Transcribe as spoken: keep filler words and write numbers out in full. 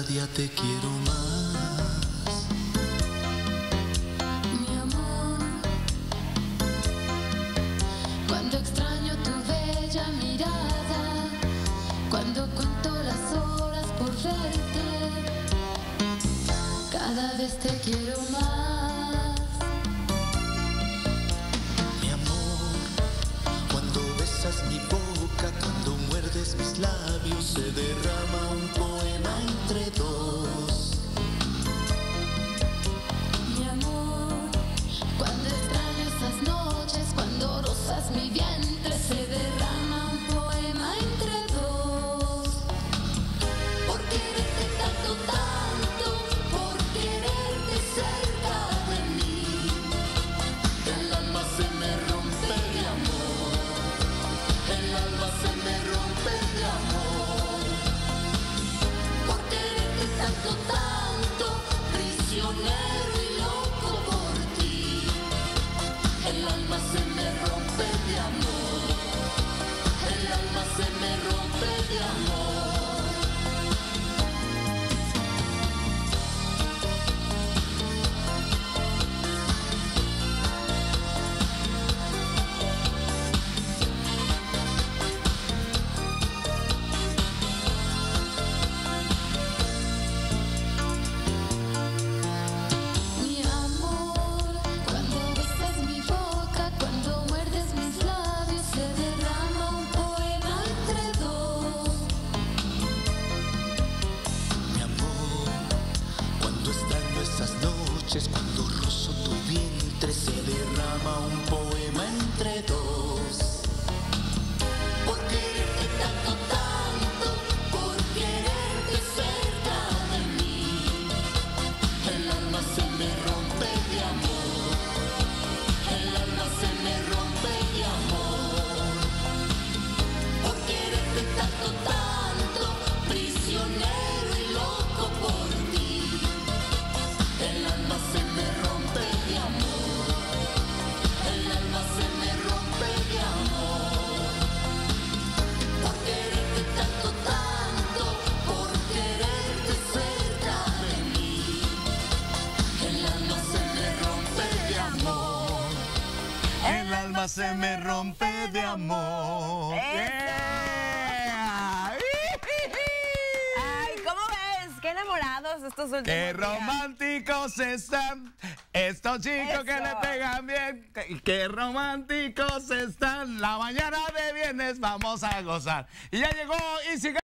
día te quiero más. Mi amor, cuando extraño tu bella mirada, cuando cuento las horas por verte, cada vez te quiero más. Mi amor, cuando besas mi boca, cuando muerdes mis labios, se derrama un poema entre dos. Mi amor, cuando extraño esas noches, cuando rozas mi vientre, se derrama un poema entre dos. Por quererte tanto, tanto, por quererte cerca de mí, el alma se me rompe de amor, el alma se me rompe de amor. Por quererte tanto, tanto, prisionero y loco por ti, el alma se me rompe de amor, el alma se me rompe de amor. Mi amor, cuando besas mi boca, cuando muerdes mis labios, se derrama un poema entre dos. Mi amor, cuando extraño esas noches, cuando rozo tu vientre, se derrama un poema entre dos. Por quererte tanto, tanto, por quererte cerca de mí, el alma se me rompe de amor, el alma se me rompe de amor. Por quererte tanto, tanto, prisionero y loco por ti, el alma se me rompe de amor, el alma se me rompe de amor. Por quererte tanto, tanto, por quererte cerca de mí, el alma se me rompe de amor. El alma se me rompe de amor. ¡Eso! Ay, ¿cómo ves? Qué enamorados estos últimos Qué días. románticos están estos chicos que Eso. le pegan bien. Qué- Qué románticos están. La mañana de viernes vamos a gozar. Y ya llegó Easy.